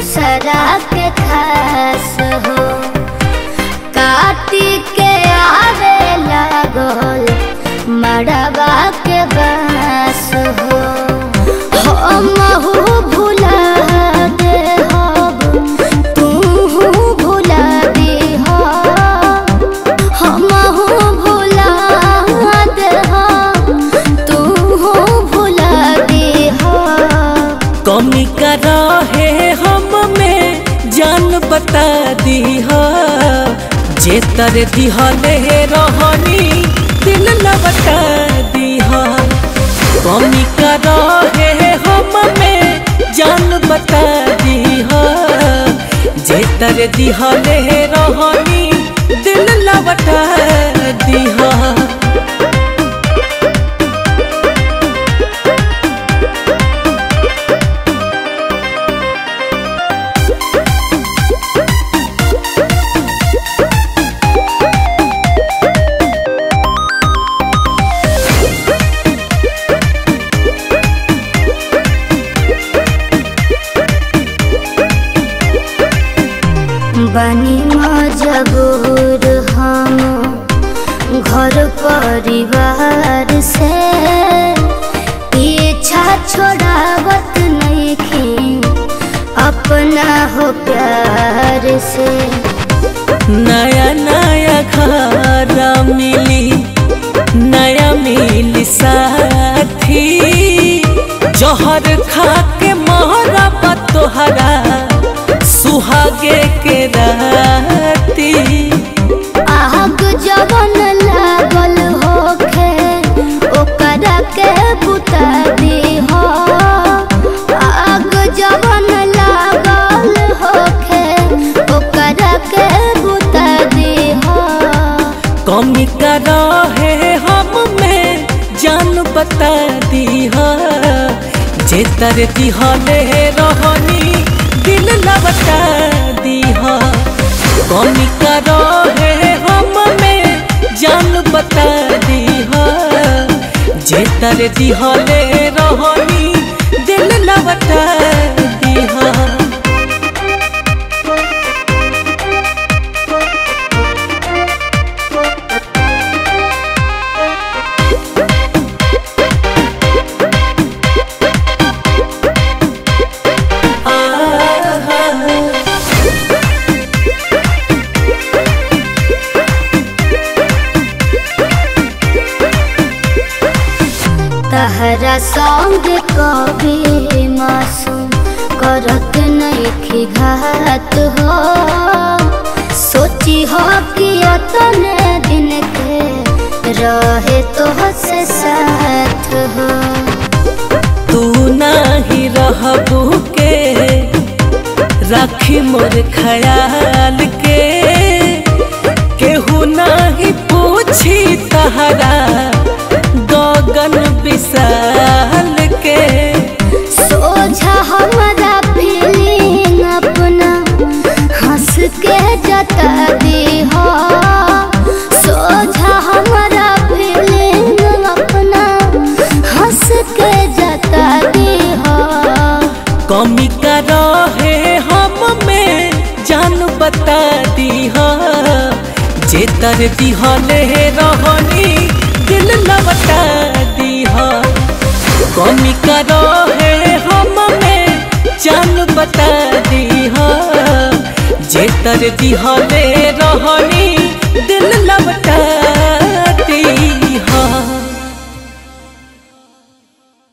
दूसरा के खास हो काटी के आवे लागल मड़वा के बास हो हमहू भुला दे हब तू भुला दी हो हमहू भुला दे हब तू भुला दी हो। कमी का रहे हम में जान बता दी हो जे तर दिहले रहनी दिल न बता दी हो। कमी का रहे हम में जान बता दी हो जे तर दिहले रहनी दिल न बता दी हो। बनी मजबूर हम घर परिवार से पीछा छोड़ावत नहीं अपना हो प्यार से। नया नया घर मिली नया मिली साथी जहर खा के मोहरा तोहरा सुहागे के राती। आग जवन लागल होखे ओकरा के बुता दी हो आग जवन लागल होखे ओकरा के बुता दी हो। कमी का रहे हम में जान बता दी हो जे तर दिहले रहनी दिल न बता दी हो। कमी का रहे हम में जान बता दी हो जे तर दिहले रहनी दिल न बता दी हो। तहरा संग कभी मासूम करत नहीं घात हो सोची हो कि अतने दिन के रहे तो से साथ हो। तू नहीं रहबू के राखी मोर ख्याल के केहू नहीं पूछी तहरा गगन विशाल के। सोझा हमारा फीलिंग अपना हंस के जता दी हो सोझा हमारा फीलिंग अपना हंस के जता दी हो। कमी का रहे हम में जान बता दी हो जे तर दिहले रहनी दिल न बता दी हो। कमी का रहे हम में जान बता दी हो जे तर दिहले रहनी दिल न बता